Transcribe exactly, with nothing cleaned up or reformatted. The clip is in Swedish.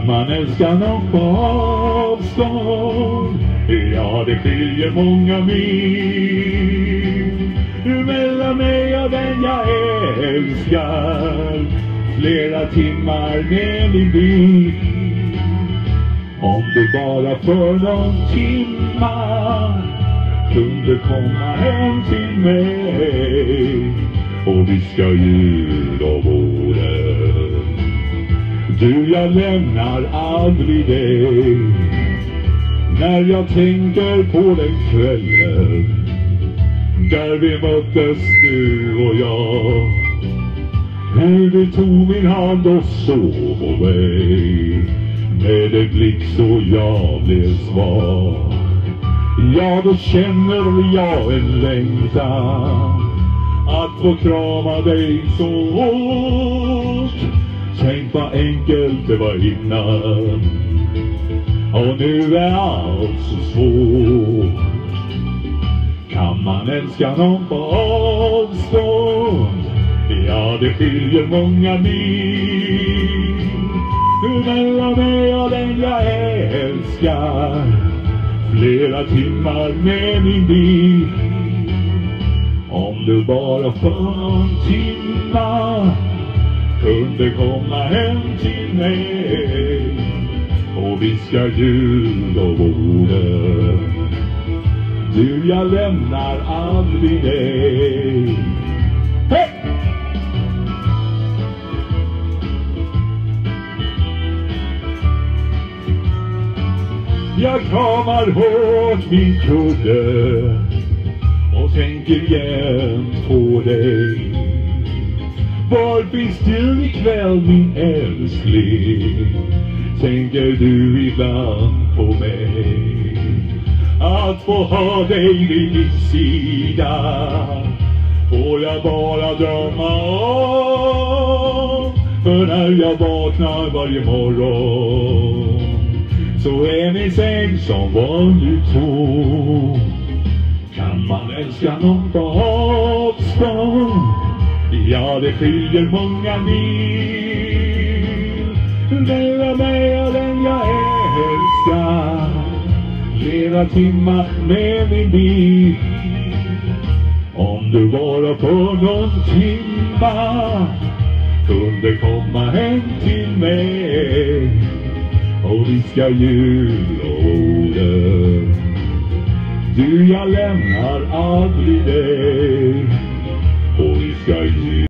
man älska någon på avstånd? Ja, det skiljer många mil mellan mig och den jag älskar. Flera timmar med min bil. Om du bara för någon timma kunde komma hem till mig och viska ljud av våren. Du, jag lämnar aldrig dig. När jag tänker på den kvällen där vi möttes, du och jag, hur du tog min hand och såg på mig med en blick så jag blev svag. Ja, då känner jag en längtan att få krama dig så hårt. Tänk vad enkelt det var innan, och nu är allt så svårt. Kan man älska någon på avstånd? Ja, det skiljer många mil mellan mig och den jag älskar. Flera timmar med min bil. Om du bara för någon timma kunde komma hem till mig och viska ljud och orden. Du, jag lämnar aldrig dig. Hey! Jag kramar hårt min kudde och tänker jämt på dig. Var finns du ikväll, min älskling? Tänker du ibland på mig? Att få ha dig vid min sida får jag bara drömma om. För när jag vaknar varje morgon så är min säng som vanligt tom. Kan man älska någon på avstånd? Ja, det skiljer många mil mellan mig och den jag älskar. Flera timmar med min bil. Om du bara på någon timma kunde komma hem till mig och viska ljud och orden. Du, jag lämnar aldrig dig och viska ljud.